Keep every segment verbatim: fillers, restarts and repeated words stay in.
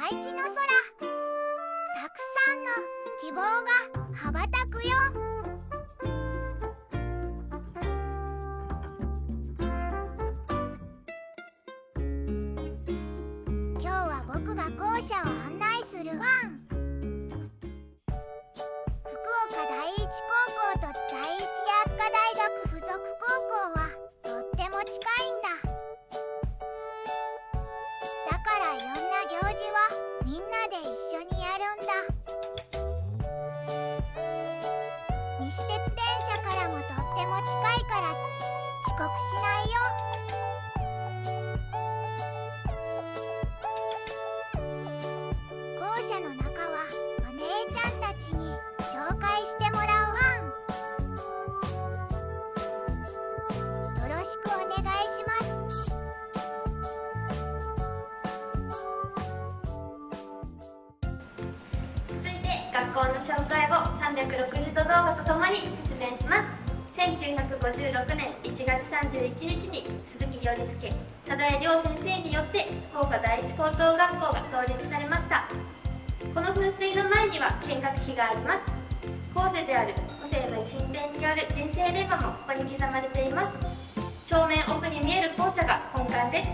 地の空、たくさんの希望が羽ばたくよ。今日は僕が校舎を案内するワン。福岡第一高校と第一薬科大学附属高校はとっても近いんだ。だからいろんな行事はみんなで一緒にやるんだ。西鉄電車からもとっても近いから遅刻しないよ。校舎の中はお姉ちゃんたちに紹介してもらうワン。よろしくお願いします。 続いて学校の紹介をさんびゃくろくじゅうど動画とともに説明します。せんきゅうひゃくごじゅうろくねんいちがつさんじゅういちにちに鈴木頼介、佐田江亮先生によって福岡第一高等学校が創立されました。この噴水の前には見学碑があります。校是である個性の進展による人生レマもここに刻まれています。正面奥に見える校舎が本館です。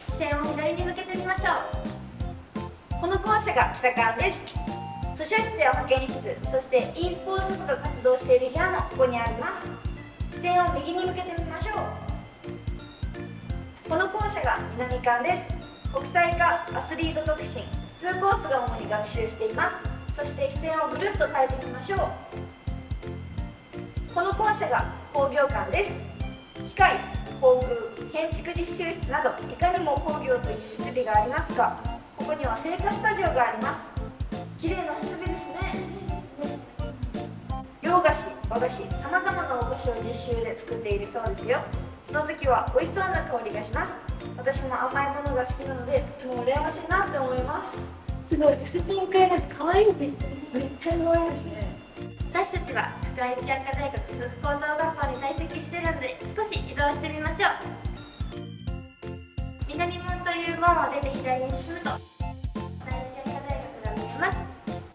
視線を左に向けてみましょう。この校舎が北館です。図書室や保健室、そして e スポーツ部が活動している部屋もここにあります。視線を右に向けてみましょう。この校舎が南館です。国際化、アスリート特進、普通コースが主に学習しています。そして視線をぐるっと変えてみましょう。この校舎が工業館です。機械、工具、建築実習室などいかにも工業という設備がありますが、ここには製菓スタジオがあります。綺麗な設備ですね。洋菓子、和菓子、さまざまなお菓子を実習で作っているそうですよ。その時は美味しそうな香りがします。私も甘いものが好きなのでとても羨ましいなって思います。すごい薄ピンク色で可愛いですね。めっちゃ可愛いですね。私たちは第一薬科大学附属高等学校に在籍しているので少し移動してみましょう。南門という門を出て左に進むと第一薬科大学が見えます。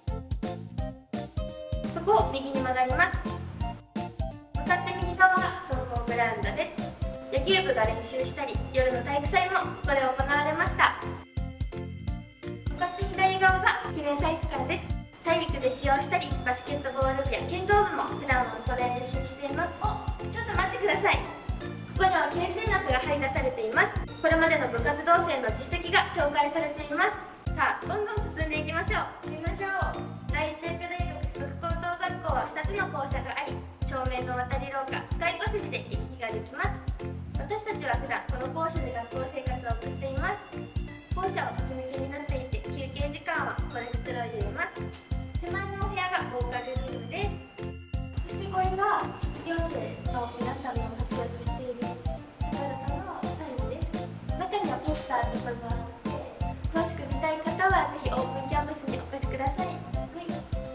そこを右に曲がります。向かって右側が総合グラウンドです。野球部が練習したり夜の体育祭もここで行われました。向かって左側が記念体育館です。体育で使用したりバスケットボール部や剣道部も普段はここで練習しています。お、ちょっと待ってください。ここには県選枠が張り出されています。これまでの部活動生の実績が紹介されています。さあ、どんどん進んでいきましょう。行きましょう。第一薬科大学附属高等学校はふたつの校舎があり、正面の渡り廊下、スカイパセジで行き来ができます。私たちは普段この校舎で学校生活を送っています。校舎は吹き抜けになっていて、休憩時間はここでくつろいでいます。手前のお部屋がボーカルルームです。そしてこれが卒業生の皆さんの活躍している方々のタイムです。中にはポスターとかがあって、詳しく見たい方はぜひオープンキャンパスにお越しください。はい、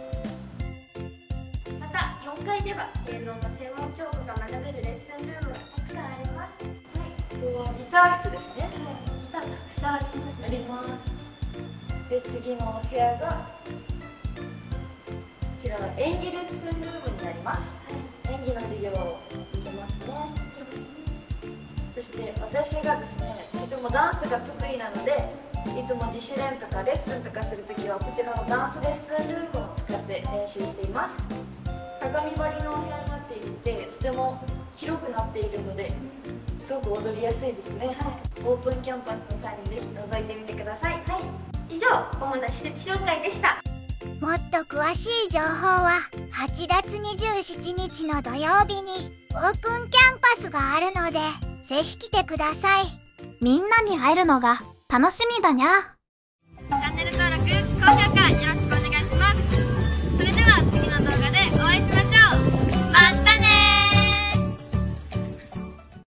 またよんかいでは芸能の専門教科が学べるレッスンルームがたくさんあります。はい、ここはギター室ですね。はい、ギターたくさんあります。あります。で、次のお部屋がこちらは演技レッスンルームになります。はい、演技の授業を受けますね。そして私がですね、とてもダンスが得意なので、いつも自主練とかレッスンとかするときはこちらのダンスレッスンルームを使って練習しています。鏡張りのお部屋になっていて、とても広くなっているのですごく踊りやすいですね。はい、オープンキャンパスの際にぜひ覗いてみてください。はい、以上、主な施設紹介でした。 もっと詳しい情報ははちがつにじゅうしちにちの土曜日にオープンキャンパスがあるのでぜひ来てください。 みんなに会えるのが楽しみだにゃ。 チャンネル登録、高評価よろしくお願いします。